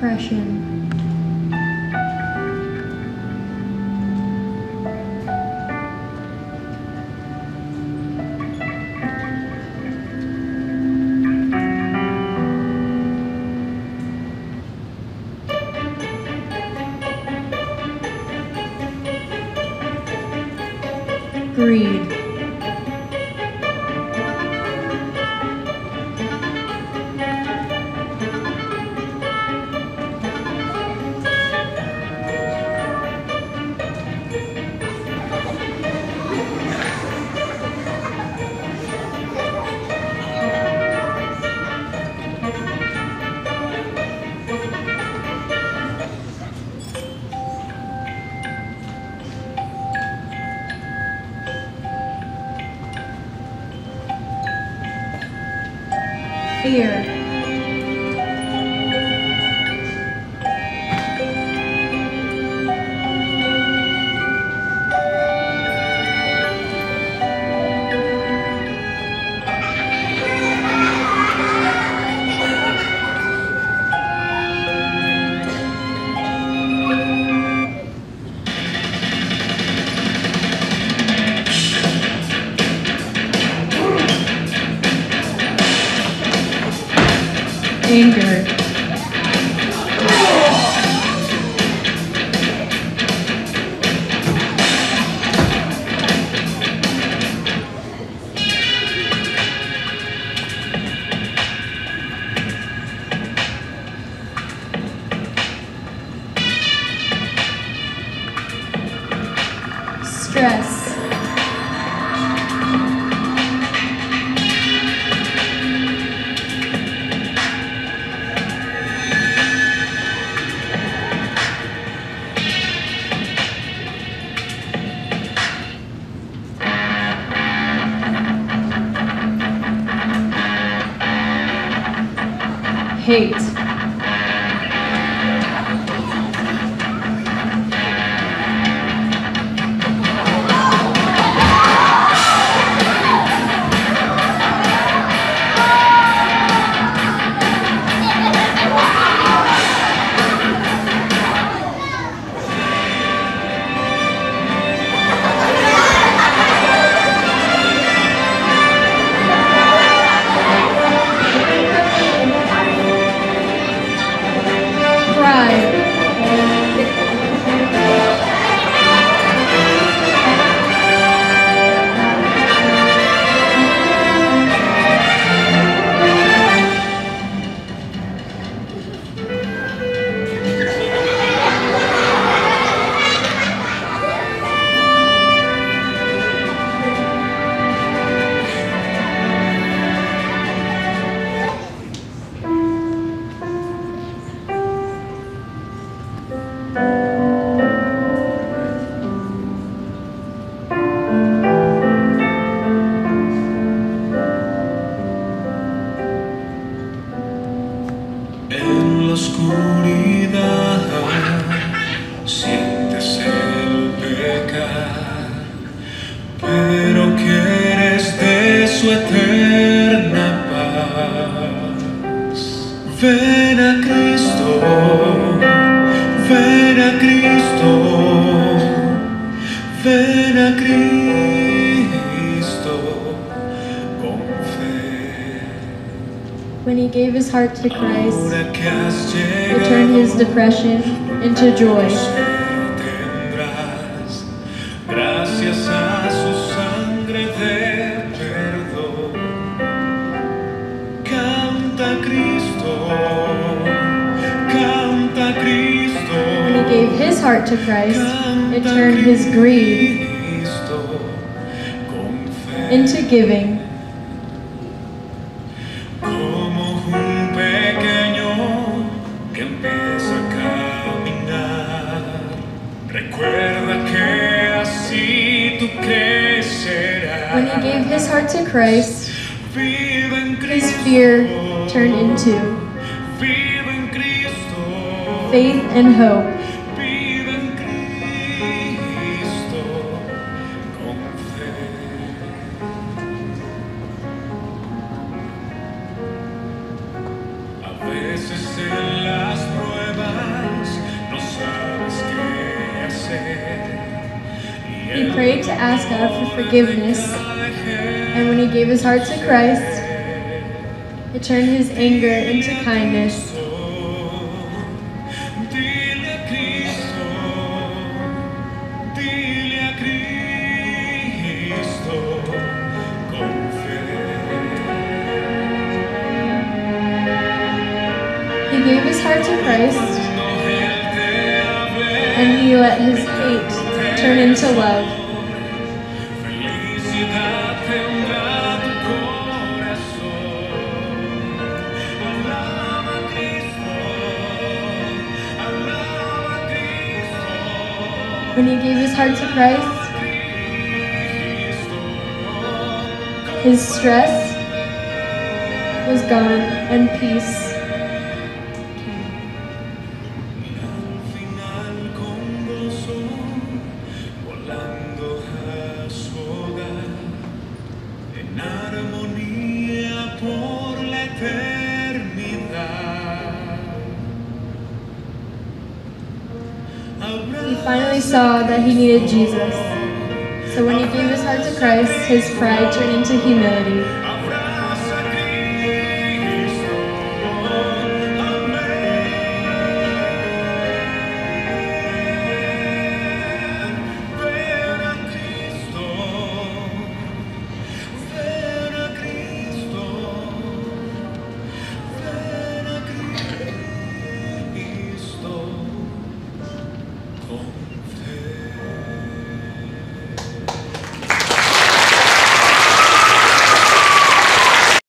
depression. Greed. Fear. Anger. Stress. Hate. En la oscuridad sientes el pecar, pero quieres de su eterna paz. Ven a Cristo, ven a Cristo, ven a Cristo con fe. When he gave his heart to Christ, he turned his depression into joy. Gracias a su sangre de perdón. Canta Cristo, canta Cristo. When he gave his heart to Christ, it turned his greed into giving. Como un pequeño que empieza a caminar, recuerda que así tú crecerás. When he gave his heart to Christ, Vive en his Cristo, fear turned into vive en Cristo, faith and hope. vive en Cristo con fe. A veces en las pruebas He prayed to ask God for forgiveness, and when he gave his heart to Christ, it turned his anger into kindness. Dile a Cristo, dile a Cristo con fe. He gave his heart to Christ, Cuando Él te hable, and he let his hate turn into love. felicidad tendrá tu corazón. Alaba a Cristo, alaba a Cristo. When he gave his heart to Christ, his stress was gone and peace came. Al final con gozo, volando a su hogar, en armonía por la eternidad. He finally saw that he needed Jesus. So when he gave his heart to Christ, his pride turned into humility.